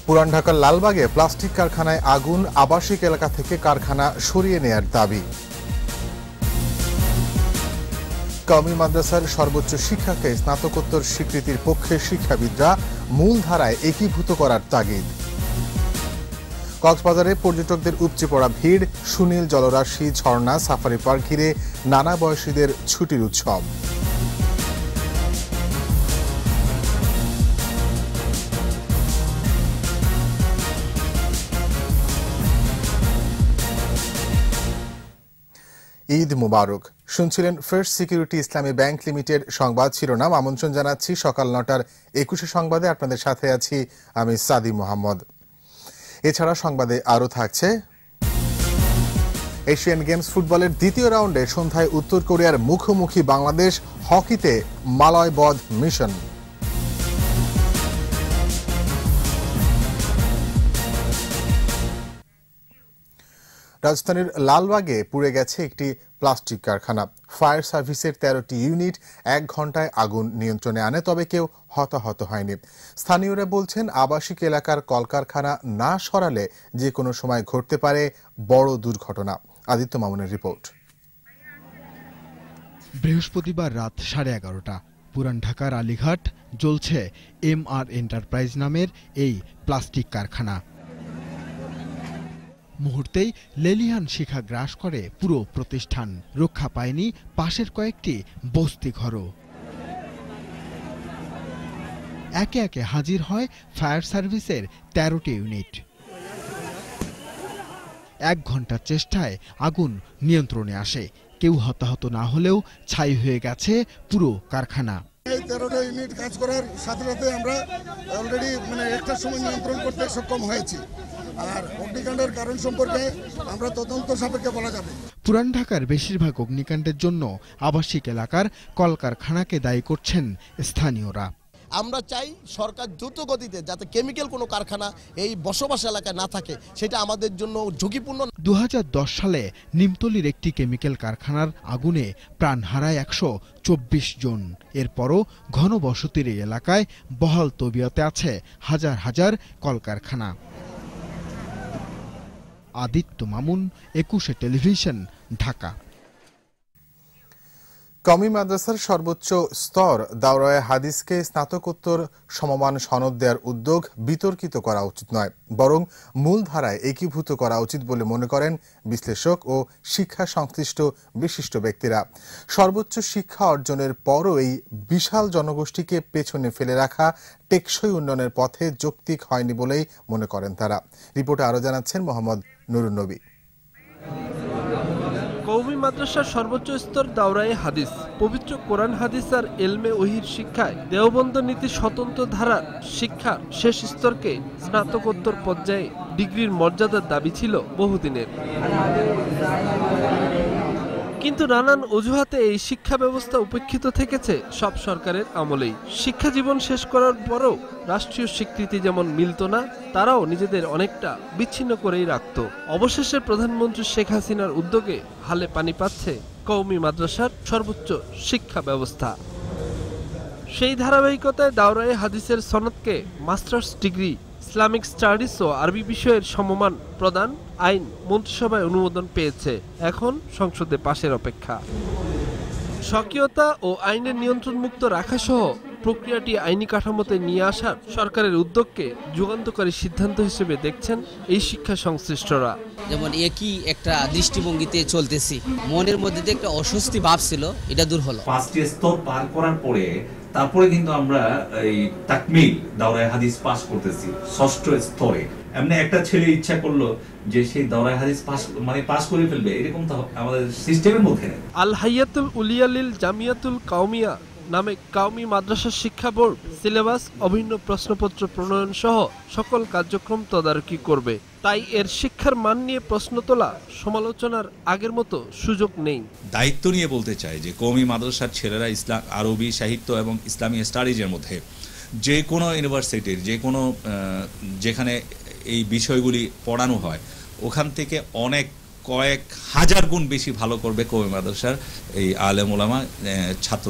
পুরান ঢাকার লালবাগে প্লাস্টিক কারখানায় আগুন, আবাসিক এলাকা থেকে কারখানা সরিয়ে নেয়ার দাবি। কওমি মাদ্রাসার সর্বোচ্চ শিক্ষাকে স্নাতকোত্তর স্বীকৃতির পক্ষে শিক্ষাবিদরা মূলধারায় একীভূত করার তাগিদ। কক্সবাজারে পর্যটকদের উপচে পড়া ভিড়, সুনীল জলরাশি, ঝর্ণা, সাফারি পার্ক ঘিরে নানা বয়সীদের ছুটির উৎসব। ঈদ মুবারক। শুনছিলেন First Security Islami Bank Limited সংবাদ শিরোনাম। আমন্ত্রণ জানাচ্ছি সকাল 9টার 21 সংবাদে। আপনাদের সাথে আছি আমি সাদি মোহাম্মদ। এছাড়া সংবাদে আরও থাকছে, এশিয়ান গেমস ফুটবলের দ্বিতীয় রাউন্ডে সন্ধ্যায় উত্তর কোরিয়ার মুখোমুখি বাংলাদেশ, হকিতে মালয়বধ মিশন। রাজধানীর লালবাগে পুড়ে গেছে একটি প্লাস্টিক কারখানা। ফায়ার সার্ভিসের 13টি ইউনিট 1 ঘন্টায় আগুন নিয়ন্ত্রণে আনে, তবে কেউ হতাহত হয়নি। স্থানীয়রা বলছেন, আবাসিক এলাকার কলকারখানা না সরালে যে কোনো সময় ঘটতে পারে বড় দুর্ঘটনা। আদিত্য মামুনের রিপোর্ট। বৃহস্পতিবার রাত 11:30 পুরান ঢাকার আলীঘাট জ্বলছে MR এন্টারপ্রাইজ নামের এই প্লাস্টিক কারখানা। মুহূর্তেই লেলিহান শিখা গ্রাস করে পুরো প্রতিষ্ঠান। রক্ষা পায়নি পাশের কয়েকটি বস্তি ঘরও। একে একে হাজির হয় ফায়ার সার্ভিসের 13টি ইউনিট। 1 ঘন্টার চেষ্টায় আগুন নিয়ন্ত্রণে আসে। কেউ হতাহত না হলেও ছাই হয়ে গেছে পুরো কারখানা। এই 13টা ইউনিট কাজ করার সাথে সাথে আমরা অলরেডি একটা সময় নিয়ন্ত্রণ করতে সক্ষম হয়েছি। আর অগ্নিকাণ্ডের কারণ সম্পর্কে আমরা তদন্ত সাপেক্ষে বলা যাবে। পুরান ঢাকার বেশিরভাগ অগ্নিকাণ্ডের জন্য আবাসিক এলাকার কলকারখানাকে দায়ী করছেন স্থানীয়রা। আমরা চাই সরকার দ্রুত গতিতে যাতে কেমিক্যাল কোনো কারখানা এই বসবাস এলাকায় না থাকে, সেটা আমাদের জন্য ঝুঁকিপূর্ণ। 2010 সালে নিমতলির একটি কেমিক্যাল কারখানার আগুনে প্রাণ হারায় 124 জন। এরপরও ঘনবসতির এই এলাকায় বহাল তবিয়তে আছে হাজার হাজার কলকারখানা। আদিত্য মামুন, 21 টেলিভিশন, ঢাকা। কওমি মাদ্রাসার সর্বোচ্চ স্তর দাওরায়ে হাদিসকে স্নাতকোত্তর সমমান সনদ দেওয়ার উদ্যোগ বিতর্কিত করা উচিত নয়, বরং মূলধারায় একীভূত করা উচিত বলে মনে করেন বিশ্লেষক ও শিক্ষা সংশ্লিষ্ট বিশিষ্ট ব্যক্তিরা। সর্বোচ্চ শিক্ষা অর্জনের পরও এই বিশাল জনগোষ্ঠীকে পেছনে ফেলে রাখা টেকসই উন্নয়নের পথে যৌক্তিক হয়নি বলেই মনে করেন তারা। রিপোর্টে আরও জানাচ্ছেন মোহাম্মদ নুরুন নবী। কওমি মাদ্রাসার সর্বোচ্চ স্তর দাওরায়ে হাদিস। পবিত্র কোরআন হাদিস আর এলমে ওহির শিক্ষায় দেওবন্দ নীতি স্বতন্ত্র ধারার শিক্ষার শেষ স্তরকে স্নাতকোত্তর পর্যায়ে ডিগ্রির মর্যাদার দাবি ছিল বহুদিনের। কিন্তু নানান অজুহাতে এই শিক্ষা ব্যবস্থা উপেক্ষিত থেকেছে সব সরকারের আমলেই। শিক্ষা জীবন শেষ করার পরও রাষ্ট্রীয় স্বীকৃতি যেমন মিলত না, তারাও নিজেদের অনেকটা বিচ্ছিন্ন করেই রাখত। অবশেষে প্রধানমন্ত্রী শেখ হাসিনার উদ্যোগে হালে পানি পাচ্ছে কওমি মাদ্রাসার সর্বোচ্চ শিক্ষা ব্যবস্থা। সেই ধারাবাহিকতায় দাওরায়ে হাদিসের সনদকে মাস্টার্স ডিগ্রি, ইসলামিক স্টাডিজ ও আরবি বিষয়ের সমমান প্রদান আইন মন্ত্রিসভায় অনুমোদন পেয়েছে। এখন সংসদে পাশের অপেক্ষা। স্বকীয়তা ও আইনের নিয়ন্ত্রণ মুক্ত রাখা সহ প্রক্রিয়াটি আইনি কাঠামোতে নিয়ে আসার সরকারের উদ্যোগকে যুগান্তকারী সিদ্ধান্ত হিসেবে দেখছেন এই শিক্ষা সংশ্লিষ্টরা। যেমন একই একটা দৃষ্টিভঙ্গিতে চলতেছি, মনের মধ্যে যে একটা অস্বস্তি ভাব ছিল, এটা দূর হলো। 5টি স্তর পার করার পরে তারপরে কিন্তু আমরা এই তাকমিল দাওরায়ে হাদিস পাস করতেছি 6ষ্ঠ স্তরে। এমনি একটা ছেলে ইচ্ছা করলো যে সেই দাওরায়ে হাদিস পাস করে ফেলবে, এরকম তো আমাদের সিস্টেমের মধ্যে নেই। আল হাইয়াতুল উলিয়া লিল জামিয়াতুল কাওমিয়া নামে কওমি মাদ্রাসা শিক্ষা বোর্ড সিলেবাস, অভিন্ন প্রশ্নপত্র প্রণয়ন সহ সকল কার্যক্রম তদারকি করবে। তাই এর শিক্ষার মান নিয়ে প্রশ্ন তোলা, সমালোচনার আগের মতো সুযোগ নেই। দায়িত্ব নিয়ে বলতে চাই যে কওমি মাদ্রাসার ছেলেরা ইসলাম, আরবি সাহিত্য এবং ইসলামী স্টাডিজের মধ্যে যে কোনো ইউনিভার্সিটির যে কোনো যেখানে এই বিষয়গুলি পড়ানো হয়, ওখান থেকে কয়েক হাজার গুণ বেশি ভালো করবে কওমি মাদ্রাসার এই আলেম ওলামা ছাত্ররাই।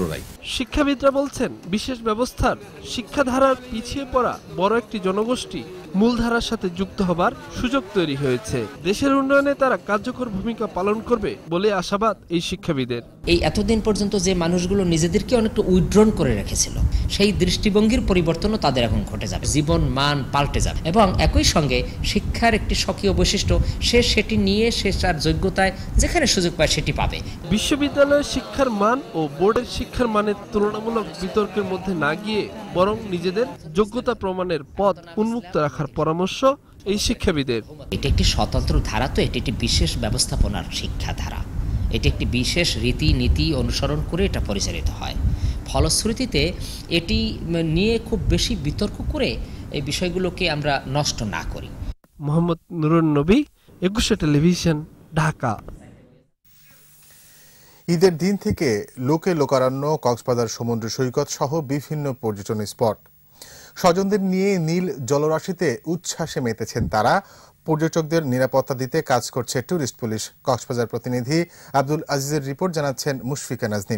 শিক্ষাবিদরা বলছেন, বিশেষ ব্যবস্থার শিক্ষাধারার পিছিয়ে পড়া বড় একটি জনগোষ্ঠী মূলধারার সাথে যুক্ত হবার সুযোগ তৈরি হয়েছে। দেশের উন্নয়নে তারা কার্যকর ভূমিকা পালন করবে বলে আশাবাদ এই শিক্ষাবিদের। এই এতদিন পর্যন্ত যে মানুষগুলো নিজেদেরকে অনেকটা উইথড্রন করে রেখেছিল, সেই দৃষ্টিভঙ্গির পরিবর্তনও তাদের এখন ঘটে যাবে, জীবন মান পাল্টে যাবে এবং একই সঙ্গে শিক্ষার একটি স্বকীয় বৈশিষ্ট্য, সে সেটি নিয়ে সে তার যোগ্যতায় যেখানে সুযোগ পায় সেটি পাবে। বিশ্ববিদ্যালয়ের শিক্ষার মান ও বোর্ডের শিক্ষার মানের তুলনামূলক বিতর্কের মধ্যে না গিয়ে বরং নিজেদের যোগ্যতা প্রমাণের পথ উন্মুক্ত রাখার পরামর্শ এই শিক্ষাবিদের। এটি একটি স্বতন্ত্র ধারা, তো এটি একটি বিশেষ ব্যবস্থাপনার শিক্ষা ধারা, এটি একটি বিশেষ রীতি নীতি অনুসরণ করে এটা পরিচালিত হয়। ফলশ্রুতিতে এটি নিয়ে খুব বেশি বিতর্ক করে এই বিষয়গুলোকে আমরা নষ্ট না করি। মোহাম্মদ নুরুন নবী, 21 টেলিভিশন, ঢাকা। ঈদের দিন থেকে লোকে লোকারণ্য কক্সবাজার সমুদ্র সৈকত সহ বিভিন্ন পর্যটন স্পট। স্বজনদের নিয়ে নীল জলরাশিতে উচ্ছ্বাসে মেতেছেন তারা। পর্যটকদের নিরাপত্তা দিতে কাজ করছে ট্যুরিস্ট পুলিশ। কক্সবাজার প্রতিনিধি আব্দুল আজিজের রিপোর্ট, জানাচ্ছেন মুশফিকা নাজনীন।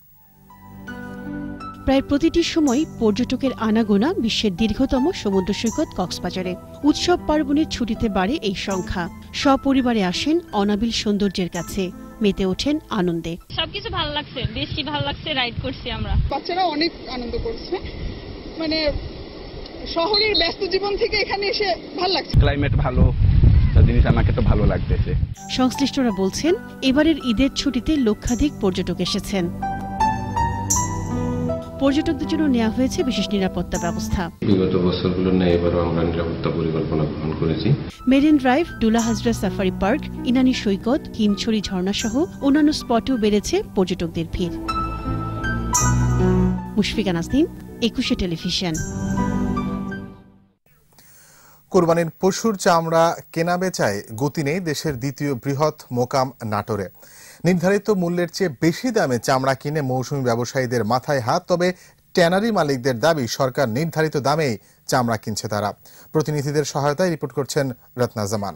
প্রায় প্রতিটি সময় পর্যটকের আনাগোনা বিশ্বের দীর্ঘতম সমুদ্র সৈকত কক্সবাজারে। উৎসব পার্বণের ছুটিতে বাড়ে এই সংখ্যা। সপরিবারে আসেন অনাবিল সৌন্দর্যের কাছে, মেতে ওঠেন আনন্দে। সবকিছু ভালো লাগছে, বেশি ভালো লাগছে, রাইড করছি আমরা। বাচ্চারা অনেক আনন্দ করছে, মানে শহরের ব্যস্ত জীবন থেকে এখানে এসে ভালো লাগছে। ক্লাইমেট ভালো, জিনিস আমাকে তো ভালো লাগতেছে। সংশ্লিষ্টরা বলছেন, এবারের ঈদের ছুটিতে লক্ষাধিক পর্যটক এসেছেন। পর্যটকদের জন্য নেওয়া হয়েছে বিশেষ নিরাপত্তা ব্যবস্থা। বিগত বছরগুলোর ন্যায় এবারও আমরা নিরাপত্তা পরিকল্পনা গ্রহণ করেছি। Marine Drive, Dulahazra safari park, Inani সৈকত, কিমছড়ি ঝর্ণা সহ অন্যান্য স্পটেও বেড়েছে পর্যটকদের ভিড়। মুশফিকা নাজনীন, 21 টেলিভিশন। কোরবানির পশুর চামড়া কেনাবেচায় গতি নেই দেশের দ্বিতীয় বৃহৎ মোকাম নাটোরে। নির্ধারিত মূল্যের চেয়ে বেশি দামে চামড়া কিনে মৌসুমী ব্যবসায়ীদের মাথায় হাত। তবে ট্যানারি মালিকদের দাবি, সরকার নির্ধারিত দামেই চামড়া কিনছে তারা। প্রতিনিধিদের সহায়তায় রিপোর্ট করছেন রত্না জামান।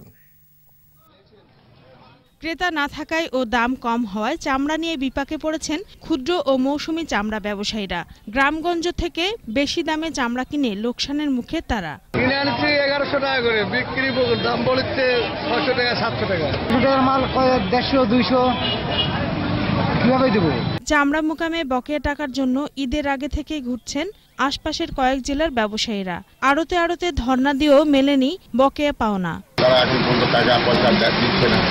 ক্রেতা না থাকায় ও দাম কম হওয়ায় চামড়া নিয়ে বিপাকে পড়েছেন ক্ষুদ্র ও মৌসুমী চামড়া ব্যবসায়ীরা। গ্রামগঞ্জ থেকে বেশি দামে চামড়া কিনে লোকসানের মুখে তারা। 1100 টাকা করে বিক্রি, দাম বলছে 600 টাকা 700 টাকা। মাল 150 200 কিভাবে দেব? চামড়া মোকামে বকেয়া টাকার জন্য ঈদের আগে থেকেই ঘুরছেন আশপাশের কয়েক জেলার ব্যবসায়ীরা। আড়তে আড়তে ধর্ণা দিয়েও মেলেনি বকেয়া পাওনা। তারা এখন পর্যন্ত টাকা পয়সা দিচ্ছে না।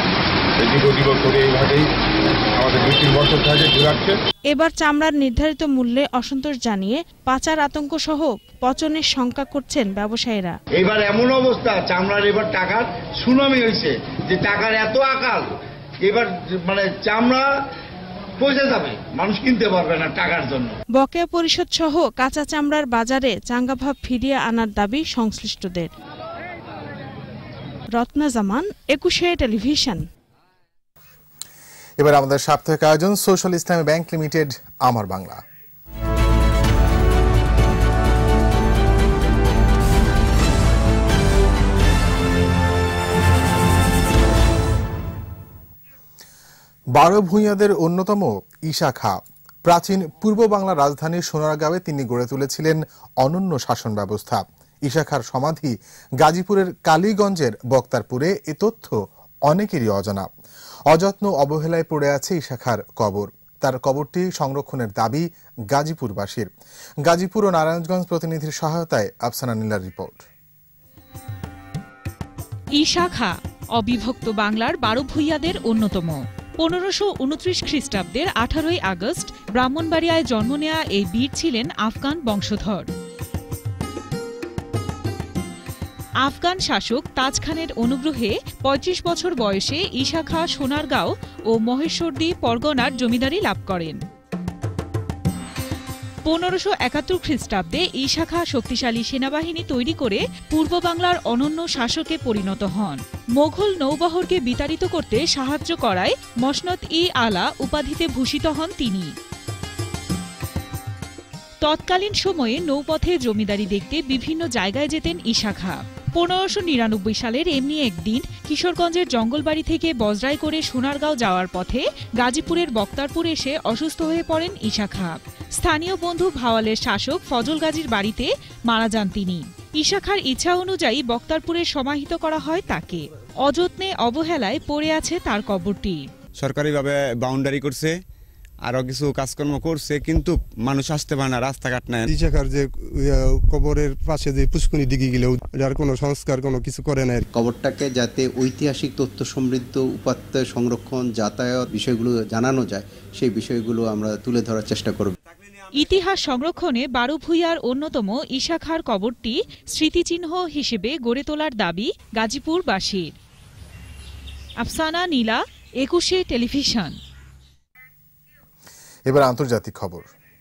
এবার চামড়ার নির্ধারিত মূল্যে অসন্তোষ জানিয়ে পাচার আতঙ্ক সহ পচনের শঙ্কা করছেন ব্যবসায়ীরা। এবার এমন অবস্থা, চামড়ার এবার টাকার সুনামি হয়েছে, যে টাকার এত আকাল, এবার মানে চামড়া পয়সা যাবে, মানুষ কিনতে পারবে না টাকার জন্য। বকেয়া পরিশোধ সহ কাঁচা চামড়ার বাজারে চাঙ্গাভাব ফিরিয়ে আনার দাবি সংশ্লিষ্টদের। রত্না জামান, 21 টেলিভিশন। এবার আমাদের সাপ্তাহিক আয়োজন সোশ্যাল ইসলামী ব্যাংক লিমিটেড, আমার বাংলা। বারো ভূঁইয়াদের অন্যতম ঈশা খাঁ। প্রাচীন পূর্ব বাংলার রাজধানী সোনারগাঁওয়ে তিনি গড়ে তুলেছিলেন অনন্য শাসন ব্যবস্থা। ঈশা খাঁর সমাধি গাজীপুরের কালীগঞ্জের বক্তারপুরে। এ তথ্য অনেকেরই অজানা। অযত্ন অবহেলায় পড়ে আছে ঈশা খাঁর কবর। তার কবরটি সংরক্ষণের দাবি গাজীপুরবাসীর। গাজীপুর ও নারায়ণগঞ্জ প্রতিনিধির সহায়তায় আফসানা নীলার রিপোর্ট। ঈশা খাঁ অবিভক্ত বাংলার 12 ভূঁইয়াদের অন্যতম। 1529 খ্রিস্টাব্দের 18 আগস্ট ব্রাহ্মণবাড়িয়ায় জন্ম নেয়া এই বীর ছিলেন আফগান বংশধর। আফগান শাসক তাজ খানের অনুগ্রহে 35 বছর বয়সে ঈশা খাঁ সোনারগাঁও ও মহেশ্বরদী পরগনার জমিদারি লাভ করেন। 1571 খ্রিস্টাব্দে ঈশা খাঁ শক্তিশালী সেনাবাহিনী তৈরি করে পূর্ব বাংলার অনন্য শাসকে পরিণত হন। মোগল নৌবহরকে বিতাড়িত করতে সাহায্য করায় মসনদ-ই-আলা উপাধিতে ভূষিত হন তিনি। তৎকালীন সময়ে নৌপথে জমিদারি দেখতে বিভিন্ন জায়গায় যেতেন ঈশা খাঁ। 1599 সালের এমনি একদিন কিশোরগঞ্জের জঙ্গলবাড়ি থেকে বজরাই করে সোনারগাঁও যাওয়ার পথে গাজীপুরের বক্তারপুর এসে অসুস্থ হয়ে পড়েন ঈশা খাঁ। স্থানীয় বন্ধু ভাওয়ালের শাসক ফজল গাজীর বাড়িতে মারা যান তিনি। ঈশা খাঁর ইচ্ছা অনুযায়ী বক্তারপুরে সমাহিত করা হয় তাকে। অযত্নে অবহেলায় পড়ে আছে তার কবরটি। সরকারিভাবে বাউন্ডারি করছে, আরো কিছু কাজকর্ম করছে, কিন্তু মানুষ আসতে পারে না, রাস্তাঘাট নাই। ঈশা খাঁর যে কবরের পাশে যে পুষ্করণী দিঘি গেলেও যার কোনো সংস্কার কোনো কিছু করে নাই। কবরটাকে যাতে ঐতিহাসিক তথ্য সমৃদ্ধ উপাত্ত সংরক্ষণ, যাতায়াত বিষয়গুলো জানানো যায়, সেই বিষয়গুলো আমরা তুলে ধরার চেষ্টা করব। ইতিহাস সংরক্ষণে বারুভূঁইয়ার অন্যতম ঈশা খাঁর কবরটি স্মৃতিচিহ্ন হিসেবে গড়ে তোলার দাবি গাজীপুরবাসীর। আফসানা নীলা, 21 টেলিভিশন। এবার আন্তর্জাতিক খবর।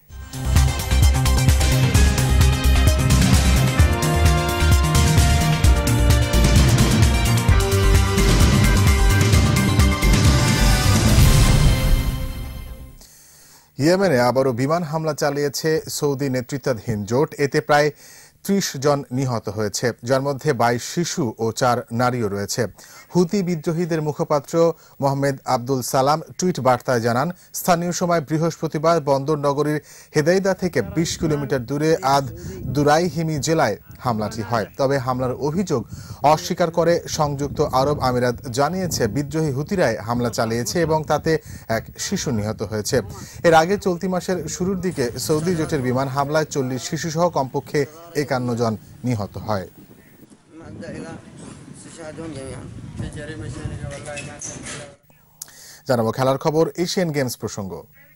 ইয়েমেনে আবারও বিমান হামলা চালিয়েছে সৌদি নেতৃত্বাধীন জোট। এতে প্রায় 30 জন নিহত হয়েছে, যার মধ্যে 22 শিশু ও 4 নারীও রয়েছে। হুতি বিদ্রোহীদের মুখপাত্র মোহাম্মদ আব্দুল সালাম টুইট বার্তায় জানান, স্থানীয় সময় বৃহস্পতিবার বন্দর নগরীর হেদাইদা থেকে 20 কিলোমিটার দূরে আদ দুরাইহিমি জেলায় হামলাটি হয়। তবে হামলার অভিযোগ অস্বীকার করে সংযুক্ত আরব আমিরাত জানিয়েছে বিদ্রোহী হুতিরাই হামলা চালিয়েছে এবং তাতে এক শিশু নিহত হয়েছে। এর আগে চলতি মাসের শুরুর দিকে সৌদি জোটের বিমান হামলায় 40 শিশুসহ কমপক্ষে 51 জন নিহত হয়। জানাবো খেলার খবর, এশিয়ান গেমস প্রসঙ্গ।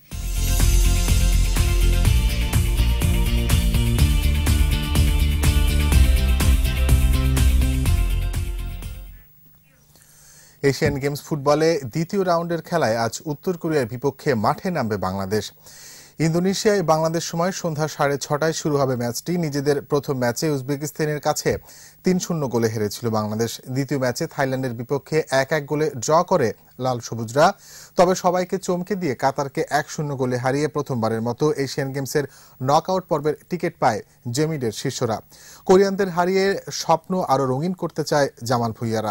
এশিয়ান গেমস ফুটবলে দ্বিতীয় রাউন্ডের খেলায় আজ উত্তর কোরিয়ার বিপক্ষে মাঠে নামবে বাংলাদেশ। ইন্দোনেশিয়ায় বাংলাদেশ সময় সন্ধ্যা 6:30টায় শুরু হবে ম্যাচটি। নিজেদের প্রথম ম্যাচে উজবেকিস্তানের কাছে 3-0 গোলে হেরেছিল বাংলাদেশ। দ্বিতীয় ম্যাচে থাইল্যান্ডের বিপক্ষে 1-1 গোলে ড্র করে লাল সবুজরা। তবে সবাইকে চমকে দিয়ে কাতারকে 1-0 গোলে হারিয়ে প্রথমবারের মতো এশিয়ান গেমসের নকআউট পর্বের টিকিট পায় জেমিডের শিষ্যরা। কোরিয়ানদের হারিয়ে স্বপ্ন আরও রঙিন করতে চায় জামাল ভুঁইয়ারা।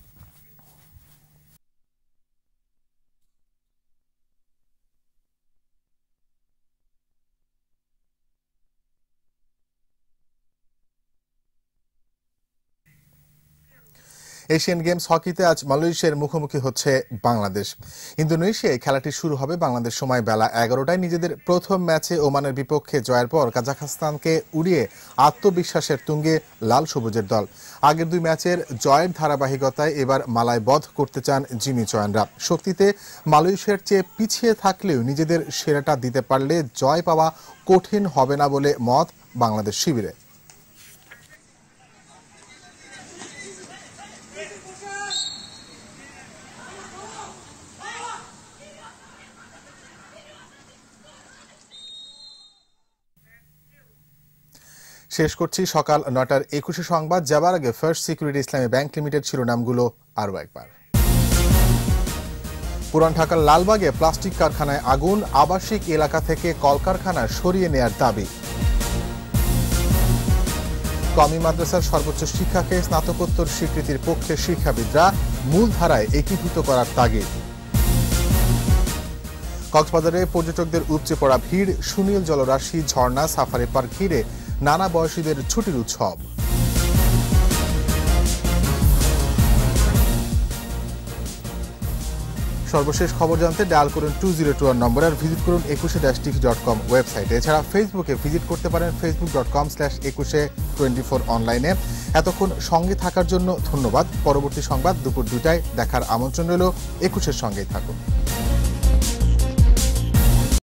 এশিয়ান গেমস হকিতে আজ মালয়েশিয়ার মুখোমুখি হচ্ছে বাংলাদেশ। ইন্দোনেশিয়ায় খেলাটি শুরু হবে বাংলাদেশ সময় বেলা 11টায়। নিজেদের প্রথম ম্যাচে ওমানের বিপক্ষে জয়ের পর কাজাখস্তানকে উড়িয়ে আত্মবিশ্বাসের তুঙ্গে লাল সবুজের দল। আগের 2 ম্যাচের জয়ের ধারাবাহিকতায় এবার মালায় বধ করতে চান জিমি চয়ানরা। শক্তিতে মালয়েশিয়ার চেয়ে পিছিয়ে থাকলেও নিজেদের সেরাটা দিতে পারলে জয় পাওয়া কঠিন হবে না বলে মত বাংলাদেশ শিবিরে। শেষ করছি সকাল 9টার 21 সংবাদ। যাবার আগে First Security Islami Bank Limited শিরোনামগুলো আরও একবার। পুরান ঢাকার লালবাগে প্লাস্টিক কারখানায় আগুন, আবাসিক এলাকা থেকে কলকারখানা সরিয়ে নেয়ার দাবি। কওমি মাদ্রাসার সর্বোচ্চ শিক্ষাকে স্নাতকোত্তর স্বীকৃতির পক্ষে শিক্ষাবিদরা, মূলধারায় একীভূত করার তাগিদ। কক্সবাজারে পর্যটকদের উপচে পড়া ভিড়, সুনীল জলরাশি, ঝর্ণা, সাফারি পার্ক ঘিরে নানা বয়সীদের ছুটির উৎসব। সর্বশেষ খবর জানতে ডায়াল করুন 2021 নম্বরে আর ভিজিট করুন 21-tv.com ওয়েবসাইটে। এছাড়া ফেসবুকে ভিজিট করতে পারেন facebook.com/2124 অনলাইনে। এতক্ষণ সঙ্গে থাকার জন্য ধন্যবাদ। পরবর্তী সংবাদ দুপুর 2টায় দেখার আমন্ত্রণ রইল। 21-এর সঙ্গেই থাকুন।